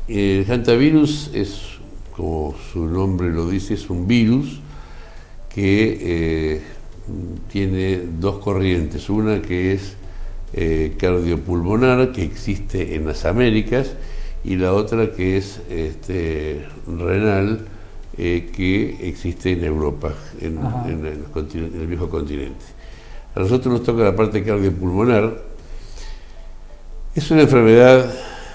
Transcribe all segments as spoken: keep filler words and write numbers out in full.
El hantavirus es, como su nombre lo dice, es un virus que eh, tiene dos corrientes. Una que es eh, cardiopulmonar, que existe en las Américas, y la otra que es este, renal, eh, que existe en Europa, en, en, el en el viejo continente. A nosotros nos toca la parte cardiopulmonar. Es una enfermedad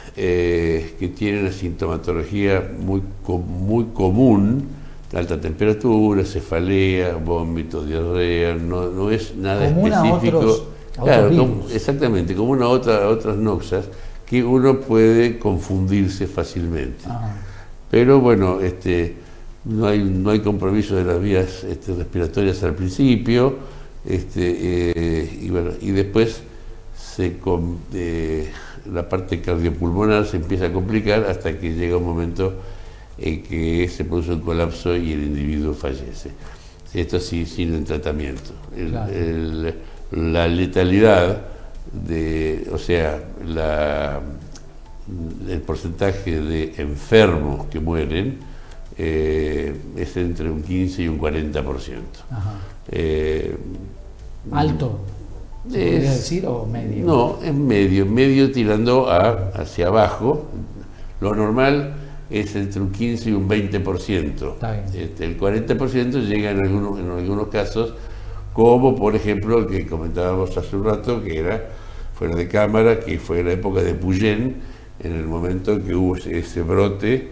eh, que tiene una sintomatología muy, muy común: alta temperatura, cefalea, vómito, diarrea. No, no es nada común específico. A otros, a claro, otros como, exactamente, como una otra, a otras noxas que uno puede confundirse fácilmente. Ajá. Pero bueno, este, no hay, no hay compromiso de las vías este, respiratorias al principio, este, eh, y, bueno, y después se, eh, la parte cardiopulmonar se empieza a complicar hasta que llega un momento en que se produce un colapso y el individuo fallece. Esto sí, sin el tratamiento. El, claro. el, la letalidad, de, o sea, la, el porcentaje de enfermos que mueren eh, es entre un quince y un cuarenta por ciento. Eh, ¿Alto? ¿Se podría decir o medio? No, es medio, medio tirando a, hacia abajo. Lo normal es entre un quince y un veinte por ciento. Este, el cuarenta por ciento llega en algunos, en algunos casos, como por ejemplo el que comentábamos hace un rato, que era fuera de cámara, que fue la época de Puyén, en el momento en que hubo ese, ese brote,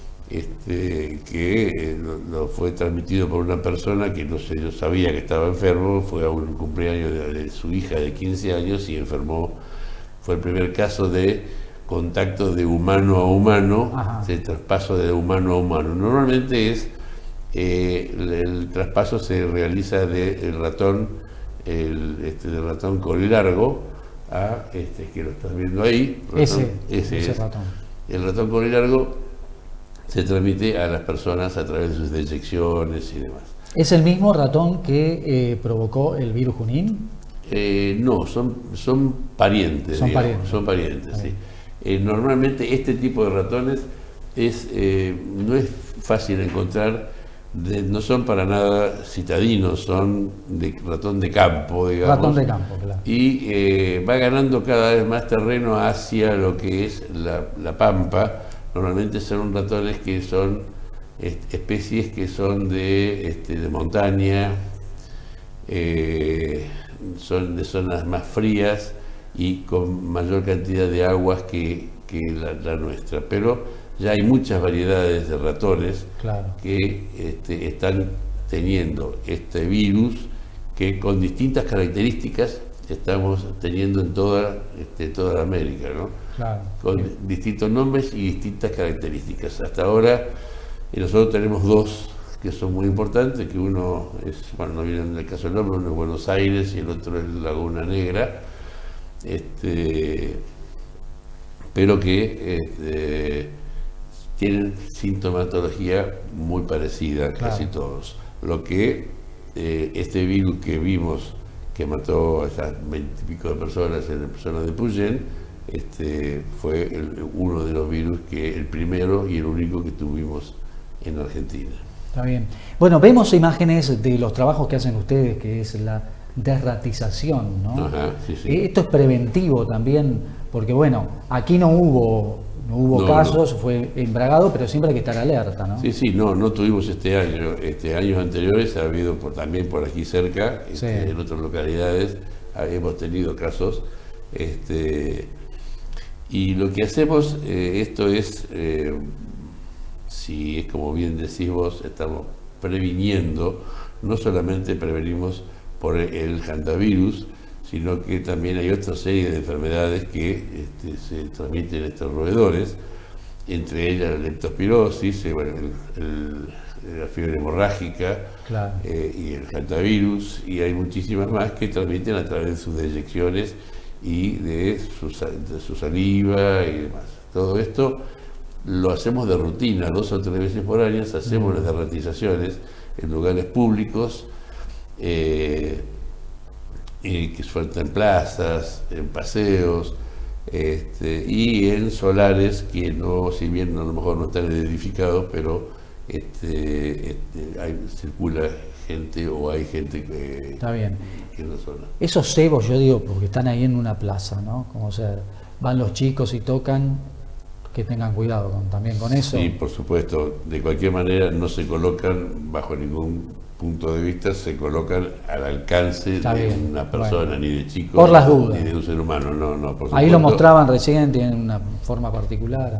este, que eh, lo, lo fue transmitido por una persona que no sé, yo sabía que estaba enfermo, fue a un cumpleaños de, de su hija de quince años y enfermó. Fue el primer caso de contacto de humano a humano, Ajá. de traspaso de humano a humano. Normalmente es eh, el, el traspaso se realiza del ratón, el, este, del ratón colilargo a este que lo estás viendo ahí. Ratón, ese, ese, ese es. ratón. El ratón colilargo se transmite a las personas a través de sus deyecciones y demás. ¿Es el mismo ratón que eh, provocó el virus Junín? Eh, no, son, son parientes. Son digamos, parientes. Son parientes, sí. Eh, normalmente este tipo de ratones es, eh, no es fácil encontrar, de, no son para nada citadinos, son de ratón de campo, digamos. Ratón de campo, claro. Y eh, va ganando cada vez más terreno hacia lo que es la, la pampa. Normalmente son ratones que son especies que son de, este, de montaña, eh, son de zonas más frías y con mayor cantidad de aguas que, que la, la nuestra. Pero ya hay muchas variedades de ratones claro. que este, están teniendo este virus que con distintas características estamos teniendo en toda, este, toda América, ¿no? Claro. Con sí. distintos nombres y distintas características. Hasta ahora eh, nosotros tenemos dos que son muy importantes, que uno es, bueno, no viene en el caso del nombre, uno es Buenos Aires y el otro es Laguna Negra, este, pero que este, tienen sintomatología muy parecida, claro. casi todos. Lo que eh, este virus que vimos que mató a esas veinte y pico de personas en la persona de Puyén, este, fue el, uno de los virus que el primero y el único que tuvimos en Argentina. Está bien. Bueno, vemos imágenes de los trabajos que hacen ustedes, que es la desratización, ¿no? Ajá, sí, sí. Esto es preventivo también, porque bueno, aquí no hubo, no hubo no, casos, no. fue embragado, pero siempre hay que estar alerta, ¿no? Sí, sí, no, no tuvimos este año. Este, años anteriores ha habido por, también por aquí cerca, este, sí. en otras localidades, hemos tenido casos. Este, y lo que hacemos, eh, esto es, eh, si es como bien decís vos, estamos previniendo, no solamente prevenimos por el hantavirus, sino que también hay otra serie de enfermedades que este, se transmiten en estos roedores, entre ellas la leptospirosis, eh, bueno, el, el, la fiebre hemorrágica, claro. eh, y el hantavirus, y hay muchísimas más que transmiten a través de sus deyecciones y de su, de su saliva y demás. Todo esto lo hacemos de rutina, dos o tres veces por año, hacemos mm. las derratizaciones en lugares públicos, eh, eh, que sueltan en plazas, en paseos, este, y en solares que no, si bien a lo mejor no están edificados, pero este, este, hay, circula gente o hay gente que está bien. En la zona. Esos cebos, yo digo, porque están ahí en una plaza, ¿no? Como sea, van los chicos y tocan, que tengan cuidado con, también con eso. Sí, por supuesto. De cualquier manera no se colocan bajo ningún punto de vista, se colocan al alcance está de bien. Una persona, bueno. Ni de chicos, por las dudas. Ni de un ser humano, no, no, por supuesto. Ahí lo mostraban recién, tienen una forma particular.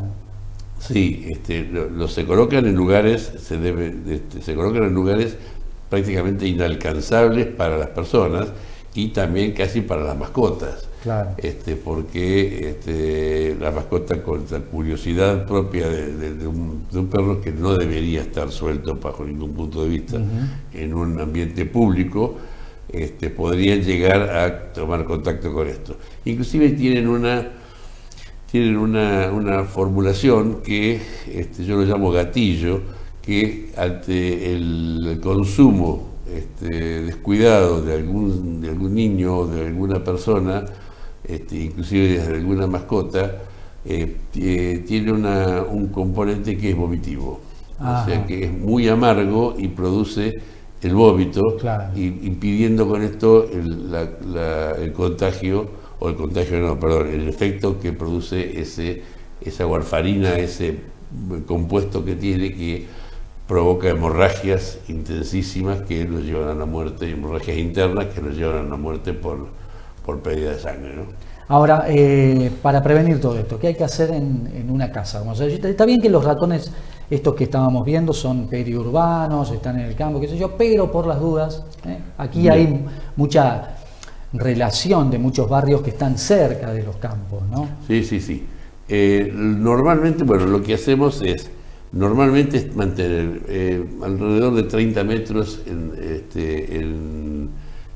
Sí, este, lo, lo se colocan en lugares, se debe, este, se colocan en lugares prácticamente inalcanzables para las personas y también casi para las mascotas. Claro. Este, porque este, la mascota, con la curiosidad propia de, de, de, un, de un perro que no debería estar suelto bajo ningún punto de vista uh-huh. en un ambiente público, este, podrían llegar a tomar contacto con esto. Inclusive tienen una tienen una, una formulación que este, yo lo llamo gatillo, que ante el consumo este, descuidado de algún, de algún niño o de alguna persona, este, inclusive de alguna mascota, eh, eh, tiene una, un componente que es vomitivo. Ajá. O sea que es muy amargo y produce el vómito, claro. y, impidiendo con esto el, la, la, el contagio, o el contagio no, perdón, el efecto que produce ese, esa warfarina, ese compuesto que tiene, que provoca hemorragias intensísimas que los llevan a la muerte, hemorragias internas que los llevan a la muerte por, por pérdida de sangre, ¿no? Ahora, eh, para prevenir todo esto, ¿qué hay que hacer en, en una casa? Como se dice, está bien que los ratones, estos que estábamos viendo, son periurbanos, están en el campo, qué sé yo, pero por las dudas, ¿eh? aquí bien. Hay mucha relación de muchos barrios que están cerca de los campos, ¿no? Sí, sí, sí. Eh, normalmente, bueno, lo que hacemos es, normalmente es mantener eh, alrededor de treinta metros en, este, en,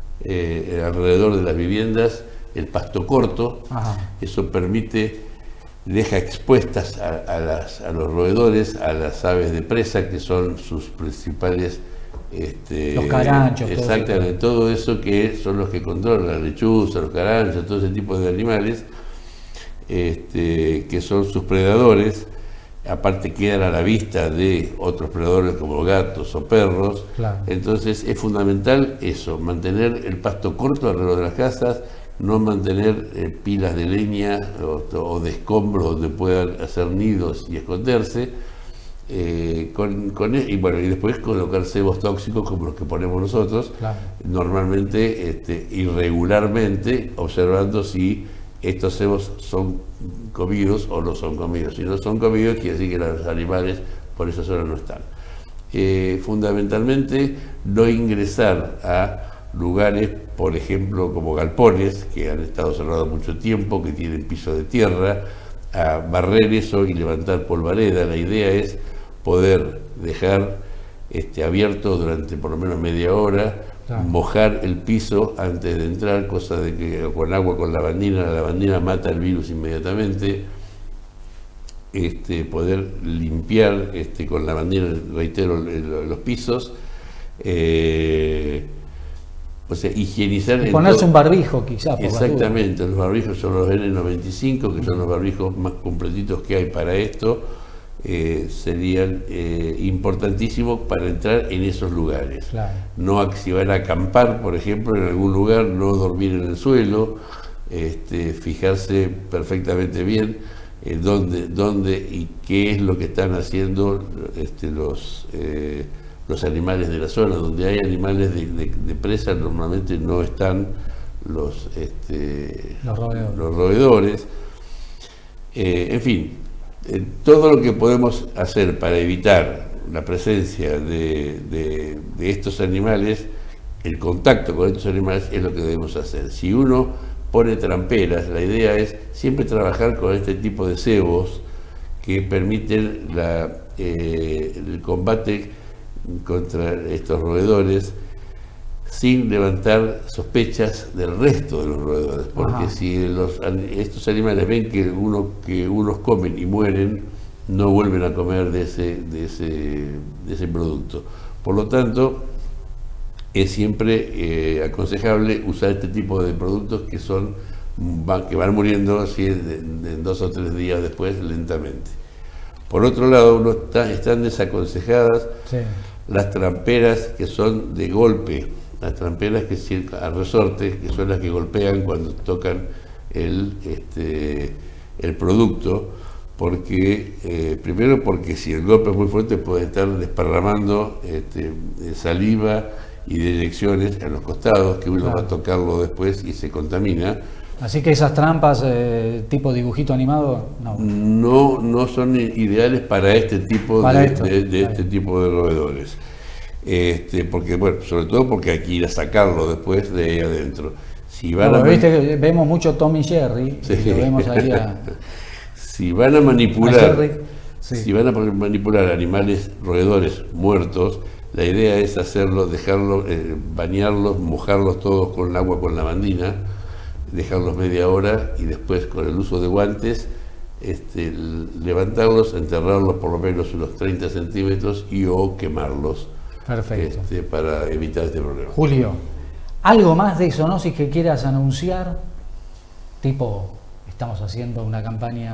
eh, alrededor de las viviendas el pasto corto. Ajá. Eso permite, deja expuestas a, a, las, a los roedores, a las aves de presa, que son sus principales... Este, los caranchos. Exactamente, todo eso. todo eso que son los que controlan la lechuza, los caranchos, todo ese tipo de animales, este, que son sus predadores. Aparte quedan a la vista de otros predadores como gatos o perros. Claro. Entonces es fundamental eso, mantener el pasto corto alrededor de las casas, no mantener eh, pilas de leña o, o de escombros donde puedan hacer nidos y esconderse. Eh, con, con, y bueno, y después colocar cebos tóxicos como los que ponemos nosotros, claro. normalmente, este, irregularmente, observando si estos cebos son comidos o no son comidos. Si no son comidos, quiere decir que los animales por esa zona no están. Eh, fundamentalmente, no ingresar a lugares, por ejemplo, como galpones, que han estado cerrados mucho tiempo, que tienen piso de tierra, a barrer eso y levantar polvareda. La idea es poder dejar este, abierto durante por lo menos media hora, claro. mojar el piso antes de entrar, cosa de que con agua, con lavandina, la lavandina mata el virus inmediatamente. Este, poder limpiar este, con lavandina, reitero, los pisos, eh, o sea, higienizar. Y ponerse un barbijo quizás. Exactamente, los barbijos son los N noventa y cinco, que son los barbijos más completitos que hay para esto. Eh, serían eh, importantísimos para entrar en esos lugares. Claro. No, si van a acampar, por ejemplo, en algún lugar, no dormir en el suelo, este, fijarse perfectamente bien eh, dónde, dónde y qué es lo que están haciendo este, los, eh, los animales de la zona. Donde hay animales de, de, de presa, normalmente no están los, este, los roedores. Los roedores. Eh, en fin, Eh, todo lo que podemos hacer para evitar la presencia de, de, de estos animales, el contacto con estos animales, es lo que debemos hacer. Si uno pone tramperas, la idea es siempre trabajar con este tipo de cebos que permiten la, eh, el combate contra estos roedores sin levantar sospechas del resto de los roedores, porque Ajá. si los, estos animales ven que uno que unos comen y mueren, no vuelven a comer de ese, de ese, de ese producto. Por lo tanto, es siempre eh, aconsejable usar este tipo de productos que son van, que van muriendo así en, en dos o tres días después lentamente. Por otro lado, uno está, están desaconsejadas sí. las tramperas que son de golpe, las tramperas que a resorte, que son las que golpean cuando tocan el, este, el producto, porque eh, primero porque si el golpe es muy fuerte puede estar desparramando este, saliva y deyecciones en los costados, que uno claro. va a tocarlo después y se contamina. Así que esas trampas eh, tipo dibujito animado no. no no son ideales para este tipo para de, de, de este tipo de roedores, este, porque bueno, sobre todo porque hay que ir a sacarlo después de ahí adentro. Si van bueno, a viste que vemos mucho Tom y Jerry, sí. y lo vemos ahí a... si van a manipular a sí. si van a manipular animales roedores muertos, la idea es hacerlo, dejarlo, eh, bañarlos, mojarlos todos con agua con lavandina, dejarlos media hora y después con el uso de guantes este, levantarlos, enterrarlos por lo menos unos treinta centímetros y o quemarlos. Perfecto. Este, para evitar este problema. Julio, ¿algo más de zoonosis que quieras anunciar? Tipo, estamos haciendo una campaña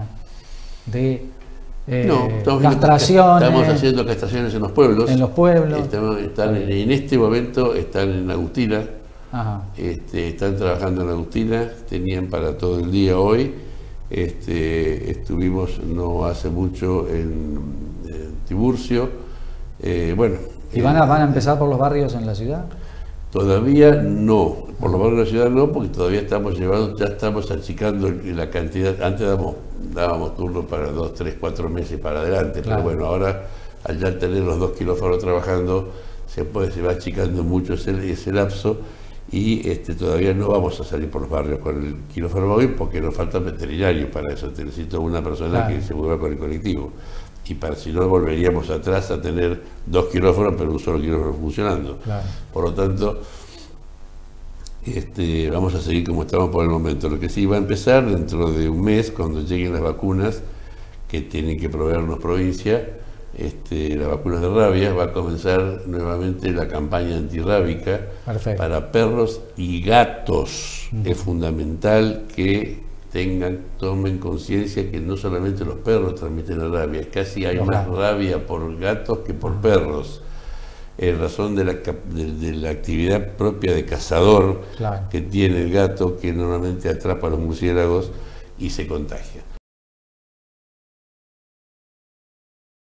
de eh, no, estamos castraciones. Estamos haciendo castraciones en los pueblos. En los pueblos. Estamos, están en, en este momento están en Agustina. Ajá. Este, están trabajando en Agustina, tenían para todo el día hoy. Este, estuvimos no hace mucho en, en Tiburcio. Eh, bueno. ¿Y van a, van a empezar por los barrios en la ciudad? Todavía no, por lo menos en la ciudad no, porque todavía estamos llevando, ya estamos achicando la cantidad. Antes dábamos, dábamos turno para dos, tres, cuatro meses para adelante, claro. Pero bueno, ahora al ya tener los dos quirófanos trabajando, se puede, se va achicando mucho ese, ese lapso. Y este, todavía no vamos a salir por los barrios con el quirófano móvil porque nos falta veterinario para eso. Te necesito una persona claro. que se mueva con el colectivo. Y para si no volveríamos atrás a tener dos quirófanos, pero un solo quirófano funcionando. Claro. Por lo tanto, este, vamos a seguir como estamos por el momento. Lo que sí va a empezar dentro de un mes, cuando lleguen las vacunas que tienen que proveernos provincia, Este, las vacunas de rabia, va a comenzar nuevamente la campaña antirrábica Perfecto. Para perros y gatos. Uh-huh. Es fundamental que tengan, tomen conciencia que no solamente los perros transmiten la rabia, casi hay uh-huh. más rabia por gatos que por uh-huh. perros, en razón de la, de, de la actividad propia de cazador claro. que tiene el gato, que normalmente atrapa a los murciélagos y se contagia.